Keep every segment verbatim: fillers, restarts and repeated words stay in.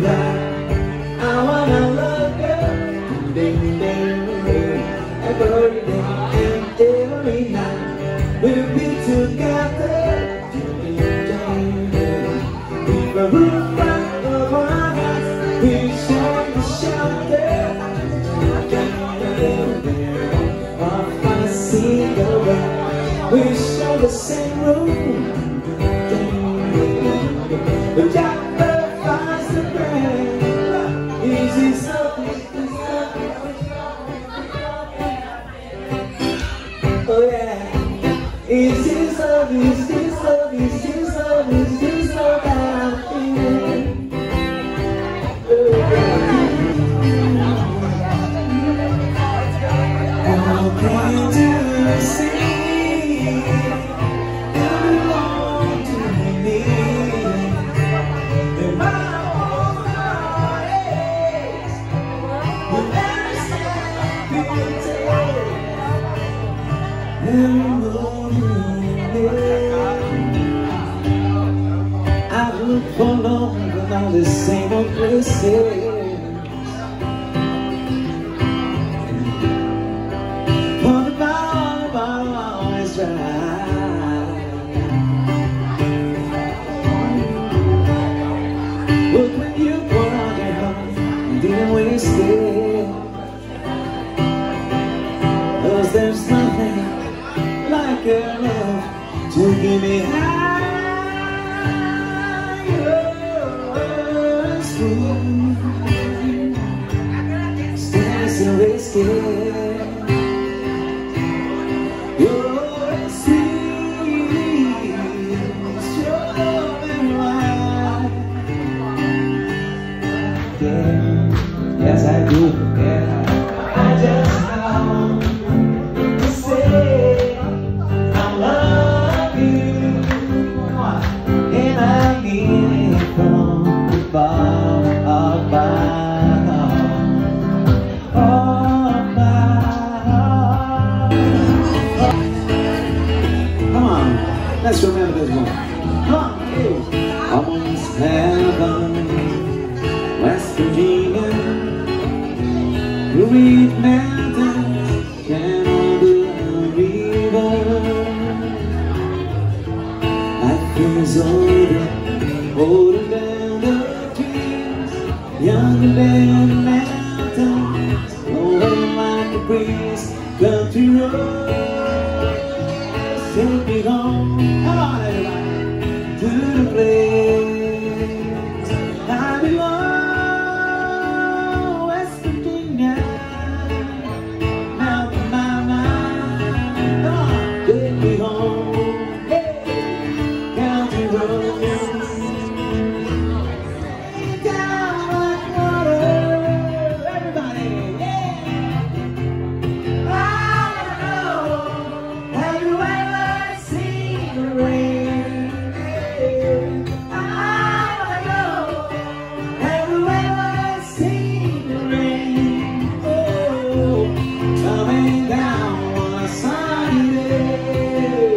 right. I wanna love you, baby, every day and every night. We'll be together, we will roof right over our hearts. We share the shelter, off on a single bed. We share the same room. The doctor finds the brain. Easy stuff, easy stuff. Oh yeah. Easy stuff, easy stuff, easy stuff, easy stuff. All came to see you belong to me. And my whole heart aches. You'll never stand I look for love in all the same old places. For the bottom, bottom always dry. But when you pour out your heart, you didn't waste it. 'Cause there's nothing like your love to give me higher speed. Stay so risky. You're sweet, sure and right. Yeah, yes I do. Yeah, I just know. Let's remember this one. Come on, hey. Almost heaven, West Virginia, Blue Mountains, Canada River. Life is older, older than the trees, younger than the mountains, blowing like a breeze. Country roads, take me home. Come on, everybody, to the place I belong, West Virginia. Mountain my mind, come on, take me home. Hey, country roads, down like water. Everybody, yeah. I know, have you ever seen the rain? I wanna know, have you ever seen the rain? Oh, coming down on a sunny day.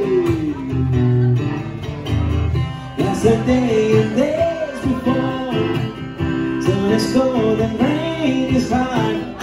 Yesterday and days before, sun is cold and rain is hard.